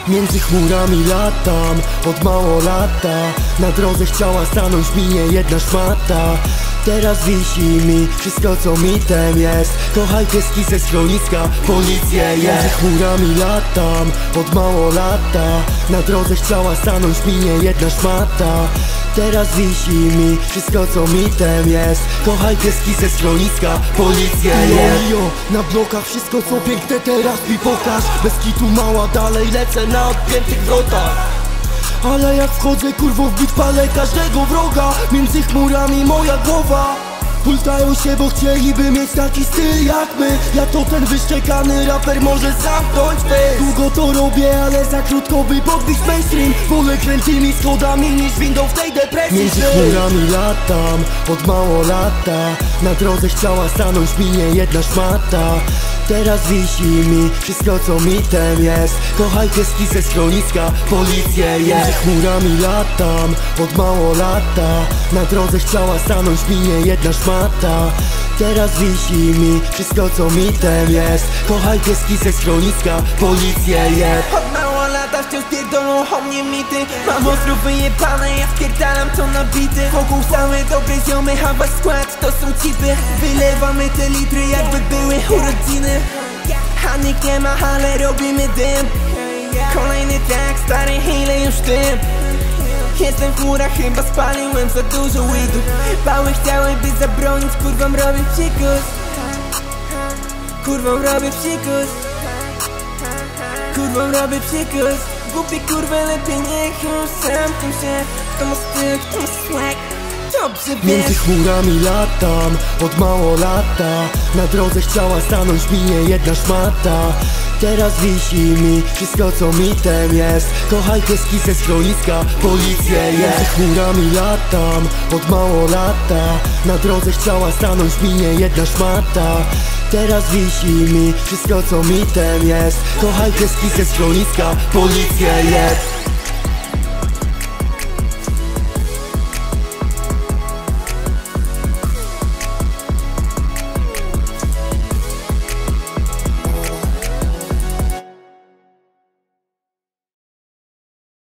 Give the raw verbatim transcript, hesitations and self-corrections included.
Między chmurami latam, od mało lata. Na drodze chciała stanąć mi nie jedna szmata. Teraz wisi mi wszystko co mitem jest. Kochaj pieski ze schroniska, policję jest. Między chmurami latam, od mało lata. Na drodze chciała stanąć mi nie jedna szmata. Teraz wisi mi wszystko co mitem jest. Kochaj pieski ze schroniska, policję jest. Jo, na blokach wszystko co piękne teraz mi pokaż. Bez kitu mała, dalej lecę na odpiętych wrotach. Ale jak wchodzę kurwo w bit, palę każdego wroga. Między chmurami moja głowa. Pultają się, bo chcieliby mieć taki styl jak my. Ja to ten wyszczekany raper może zamknąć ty. Długo to robię, ale za krótko by podbić mainstream. Wolę krętymi schodami niż windą w tej depresji. Między chmurami latam, od mało lata. Na drodze chciała stanąć mi nie jedna szmata. Teraz wisi mi wszystko co mitem jest. Kochaj pieski ze schroniska, policję jest. Między chmurami latam, od mało lata. Na drodze chciała stanąć mi nie jedna szmata. Teraz wisi mi wszystko co mitem jest. Kochaj pieski ze schroniska, policję jest. Od mało lata wciąż pierdolą o mnie mity. Mam ostro wyjebane, ja spierdalam to na bity. Wokół same dobre ziomy, a wasz skład to są cipy. Wylewamy te litry jakby były urodziny. A nikt nie ma, ale robimy dym. Kolejny track, stary ile już tym. Jestem w chmurach, chyba spaliłem za dużo weedu. Pały chciały by zabronić, kurwom robię psikus. Kurwom robię psikus. Kurwom robię psikus. Głupie kurwy, lepiej niech już zamkną się. Kto ma styl, kto ma swag, dobrze wiesz. Między chmurami latam, od mało lata. Na drodze chciała stanąć mi nie jedna szmata. Teraz wisi mi wszystko co mitem jest. Kochaj pieski ze schroniska, policję jest. Między chmurami latam, od mało lata. Na drodze chciała stanąć mi nie jedna szmata. Teraz wisi mi wszystko co mitem jest. Kochaj pieski ze schroniska, policję jest.